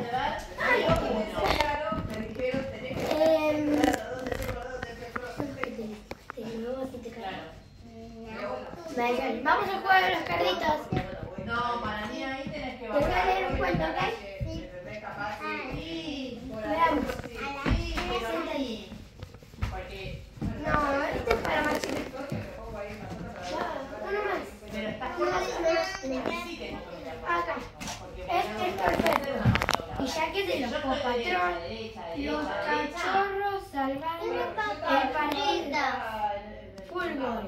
Vamos a jugar a los carritos. No, para mí ahí tenés que Te voy a leer un cuento, ¿ok? Veamos. No, este es para más chicos. Uno más. Acá. Este es perfecto. Y ya que se los patrón, los cachorros salvaron el partido. Fútbol.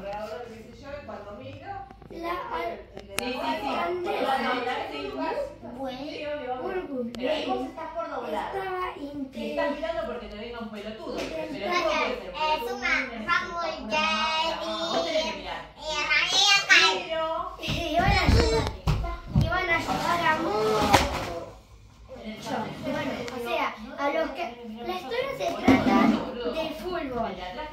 La alcaldesa estaba Estás mirando porque te venga un pelotudo. Es una iban a ayudar a mucho. Bueno, o sea, a los que... La historia se trata de fútbol.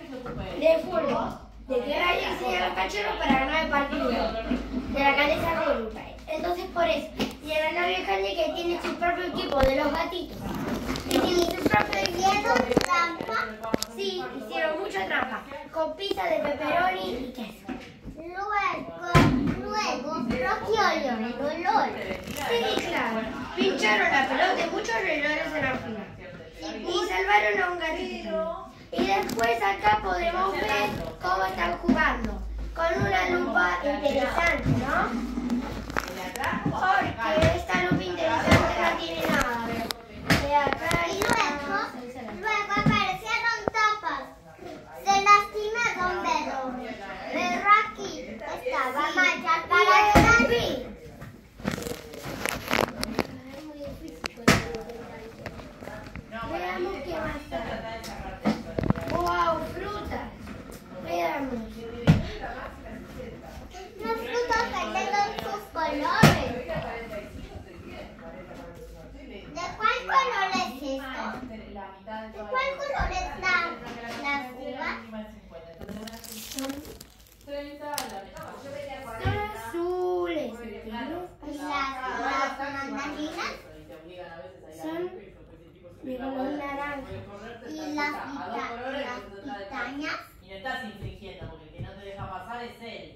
De que Ryan enseña a los cachorros para ganar el partido de la alcaldesa Rubén. Entonces por eso, y la novia Candy que tiene su propio equipo de los gatitos. Que tiene su propio equipo. trampa. Sí, hicieron mucha trampa. Con pizza de pepperoni y queso. Luego, Rocky Olor. Sí, claro. Pincharon la pelota de muchos relojes en la final. Y salvaron a un gatito. Y después acá podemos ver cómo están jugando. Con una lupa interesante, ¿no? Porque esta lupa interesante no tiene nada. De acá Y luego aparecieron tapas. Se lastimaron, pero Rocky estaba marchando para atrás. Veamos qué más está. ¡Wow! Frutas. Veamos. Los frutos tienen sus colores. ¿De cuál color es esto? ¿De cuál color es la uva? Son azules. ¿Y las mandarinas? Son de color naranja. ¿Y las pitañas? Y no estás infringiendo porque el que no te deja pasar es él.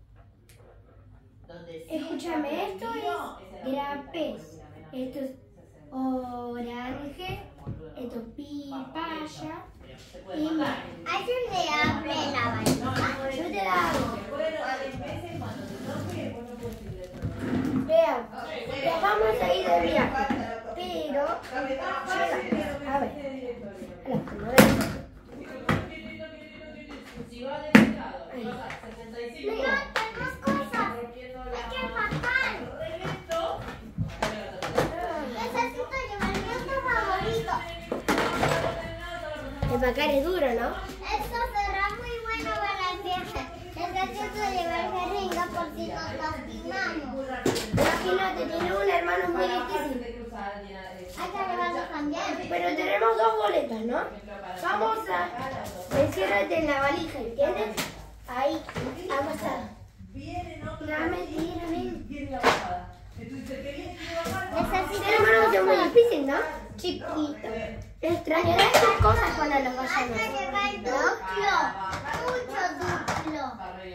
Escúchame, esto es grapés. Esto es orange. Esto es pipaya. Y mira, ¿Alguien le abre la valija? yo te la hago. Bueno, a veces cuando te toque, vos no puedes ir de todo. Veamos. Ya vamos a ir de viaje. Pero, a ver. Si va de mercado, vas a 75. Mira, tenemos cosas. Hay que empacar. Necesito llevar mi otro favorito. Empacar es duro, ¿no? Esto será muy bueno para el viaje. Necesito llevar jeringa por si nos lastimamos. Imagínate, tiene un hermano muy difícil. Hay que llevarlo también. Pero tenemos dos boletas, ¿no? Vamos a... Enciérrate en la valija, ¿entiendes? Ahí, ha pasado. Dame, tírame. Ser hermano es muy difícil, ¿no? Chiquito. Extrañarás tus cosas cuando los vayas a Hay que ver. llevar duplo. Mucho duplo.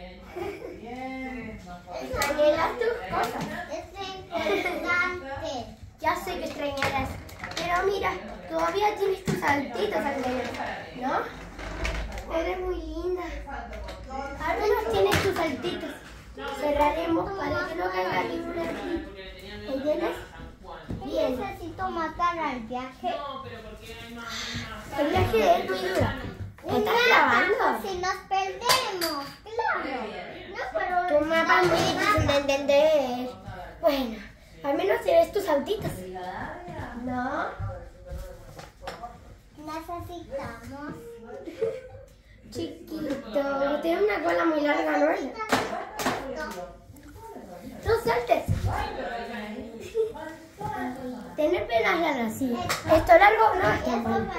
Extrañarás tus cosas. Es importante. Ya sé que extrañarás. Pero mira, todavía tienes tus saltitos, Angelina, ¿no? Eres muy linda. Al menos tienes tus saltitos. Cerraremos para que no caiga ninguna aquí. ¿Entiendes? Bien. Necesito matar al viaje. El viaje es muy duro. ¿Estás grabando? Si nos perdemos. Claro. No, pero Tu mapa es muy difícil de entender. Bueno, al menos si ves tus saltitos. ¿No? necesitamos. Chiquito, tiene una cola muy larga, ¿no? No saltes. Tener penas largas, sí. Esto largo no es tan bueno.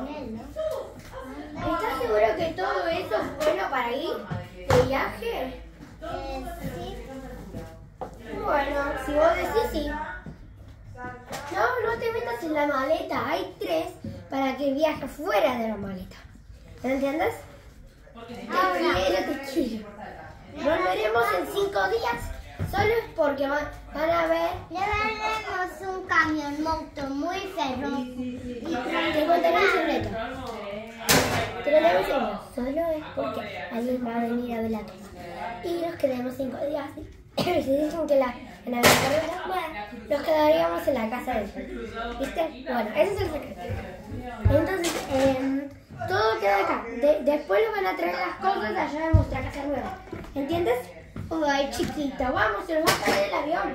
¿Estás seguro que todo eso es bueno para ir de viaje? Sí. Bueno, si vos decís sí. No te metas en la maleta. Hay 3 para que viajes fuera de la maleta. ¿Me entiendes? Te quiero. Volveremos en 5 días. Solo es porque van a ver. Llevaremos un camión moto muy feroz. Te contaré un secreto. Te contaré un secreto. Solo es porque alguien va a venir a ver la casa. Y nos quedamos 5 días. Si dicen que la Navidad no es nos quedaríamos en la casa del sol. ¿Viste? Bueno, ese es el secreto. Entonces, todo queda acá. Después nos van a traer las cosas allá de nuestra casa nueva. ¿Entiendes? Ay, chiquita, vamos, se nos va a caer el avión.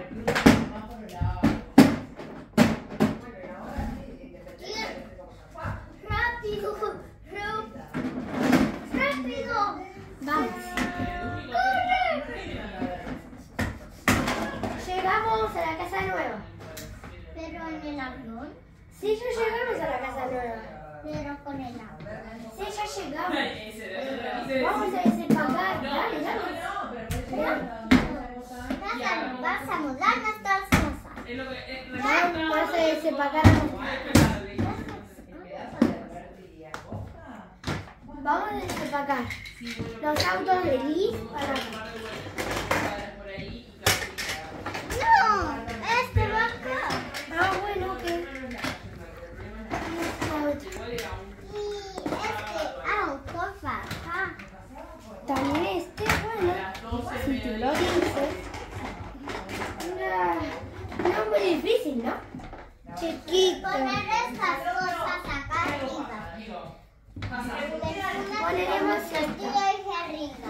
Rápido, rápido. Vamos. Llegamos a la casa nueva. Pero en el avión. Sí, ya llegamos a la casa nueva. Pero con el avión. Sí, ya llegamos. Vamos a desempacar. Dale, dale. Vas a mudar nuestras cosas. Vamos a desempacar. Vamos a desempacar los autos de Liz para acá. No, este va acá. Ah, bueno, ok. Y este auto va acá. También este, bueno, si tú lo dices. No es muy difícil, ¿no? Chiquito. Poner estas cosas acá arriba. Poneremos Y arriba.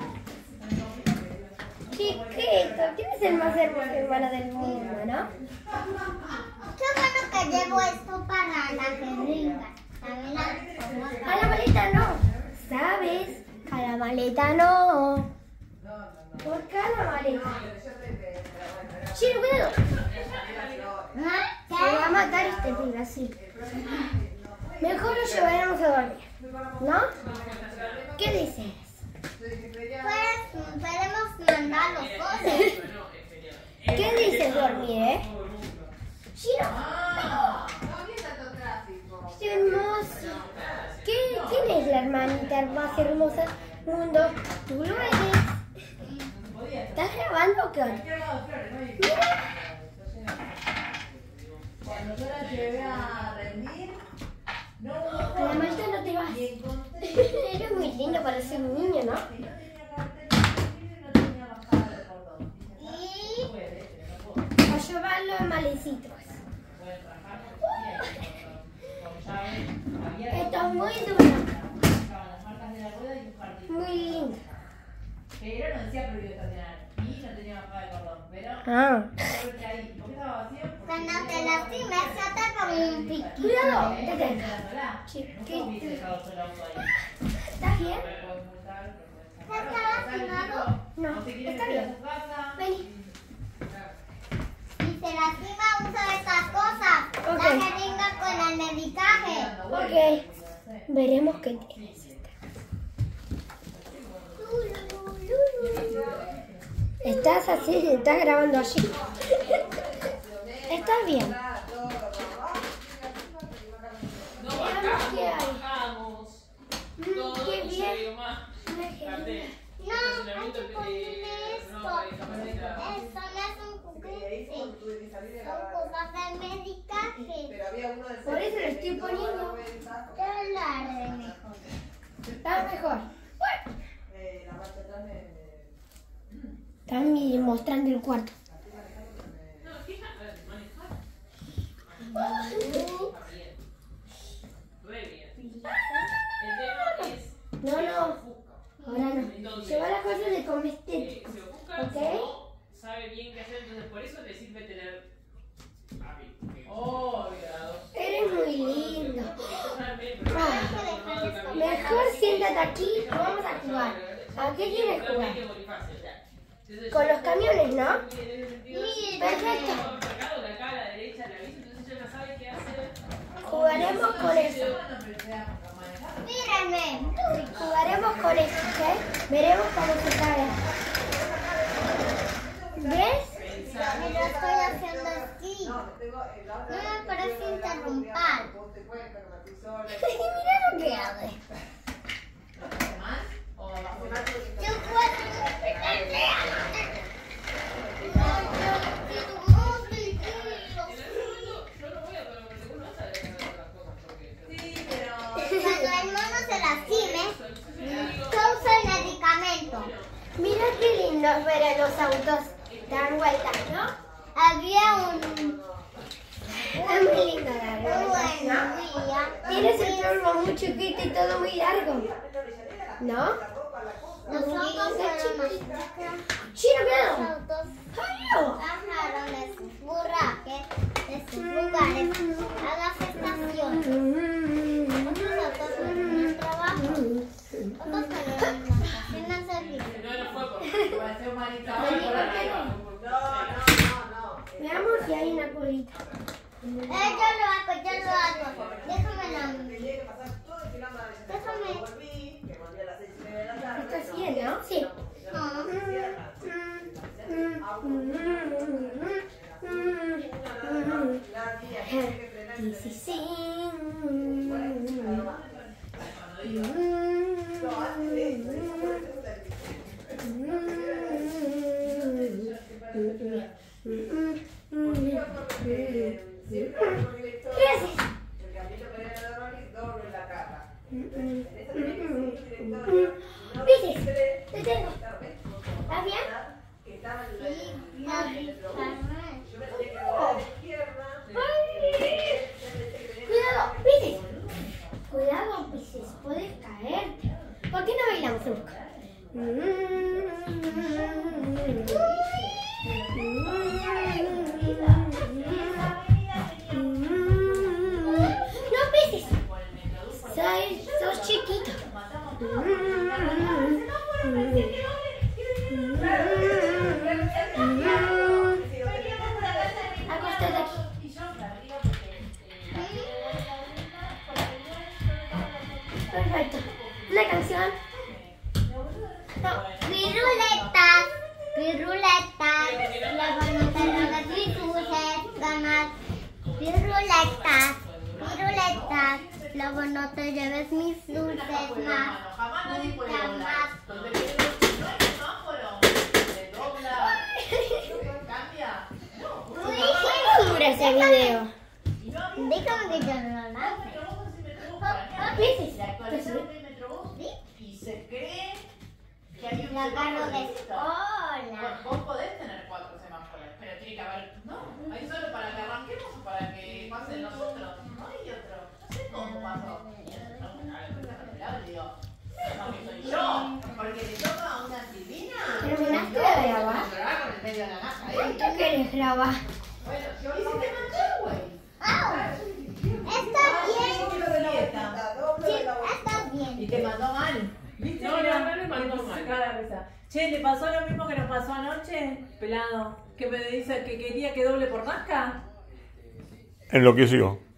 Chiquito, ¿quién es el más hermoso hermano del mundo, no? Qué bueno que llevo esto para la jeringa. A la maleta no, ¿sabes? A la maleta no. ¿Por qué a la maleta? Chino, cuidado. Se va a matar este pibe así. Mejor lo llevaremos a dormir, ¿no? ¿Qué dices? Pues podemos mandar los cosas. ¿Qué dices dormir, Chino. ¡Qué hermoso! ¿Quién es la hermanita más hermosa del mundo? Tú lo eres. ¿Estás grabando o qué onda? Mira. Cuando yo la llevé a rendir, no hubo A la maleta no te vas. Eres muy lindo para ser un niño, ¿no? Y A llevarlo en malecitos. Esto es muy duro. Muy lindo. Pero no decía prohibido estacionar y no tenía bajada de cordón. Pero Ah. porque ahí, porque estaba vacío. cuando te lastimes, yo te pongo un piquito. Cuidado, detente. Chiquito. ¿Estás bien? ¿Estás lastimado? No, está bien. Vení. Si se lastima, usa estas cosas. Ok. La jeringa con el medicaje. Ok. Veremos qué tienes. Estás así, estás grabando allí. Estás bien. Veamos qué hay. Qué bien. Una jeringa. No, hay que poner esto. Esto no es un juguete. Son cosas de medicaje. Por eso lo estoy poniendo. Yo lo haré mejor. Está mejor. Están mostrando el cuarto. No, ahora no. Lleva las cosas de comestético. ¿Ok? Sabe bien qué hacer, entonces por eso le sirve tener Eres muy lindo. Mejor siéntate aquí y vamos a jugar. ¿A qué quieres jugar? Con los camiones, ¿no? Perfecto. Jugaremos con eso. Mírenme. Jugaremos con eso, ¿ok? Veremos cómo se cae. ¿Ves? Me lo estoy haciendo así. No interrumpar. Mira lo que hace. ¿Hace más? ¿O abajo? Yo puedo explicarle. No, yo quiero más tranquilo. Yo no voy a parar porque uno no sabe hacer las cosas porque... Sí, pero... Cuando el mono se lastime, yo uso el medicamento. Mira qué lindo ver a los autos dar vueltas, ¿no? Había un Es muy lindo dar vueltas, buen ¿no? día. Tienes el turbo muy chiquito y todo muy largo, ¿no? Nosotros fueron Sí, no los veo. autos ¡Ay, bajaron de sus burraques, de sus lugares, a las estaciones. Otros autos fueron al trabajo, otros fueron a la cocina a servicio. No fue porque... Va a ser un malito. Veamos si hay una colita. Yo lo hago. Déjame la... Déjame... Esto es bien, ¿no? Sí. No. ¿Qué haces? ¿Viste? Te tengo. ¿Estás bien? Cuidado, Piscis. Cuidado, Piscis, puedes caerte. ¿Por qué no bailamos un poco? No, Piscis. Sos chiquito. Acostate aquí. Perfecto. La canción. No. Piruletas, luego no te rogas mis dulces, ganas. Piruletas, luego no te lleves mis dulces más. Jamás nadie puede Nunca doblar. más. Donde viene el semáforo, se dobla, cambia. No, ¿Cuánto dura ese video? Déjame que yo lo lance. pero vos así Metrobús, ¿para qué? ¿Viste? Le actualizaron el Metrobús y se cree que hay un La agarro de semáforo. escola. Vos podés tener 4 semáforos, pero tiene que haber. No, hay solo para que arranquemos o para que pasen los otros. No hay otro. No sé cómo pasó. Y le digo, no, que soy yo. Porque le toca a una Silvina. ¿Terminaste de grabar? Llorar con el medio de la nasa, ¿eh? ¿Cuánto querés grabar? Bueno, yo hice que manchar, güey. ¡Au! Está bien. Sí, está bien. Y te mandó mal. ¿Viste? No, Mira, no le mandó que mal. se caga la risa. Che, ¿le pasó lo mismo que nos pasó anoche? Pelado. Que me dice que quería que doble por Nazca. Enloqueció.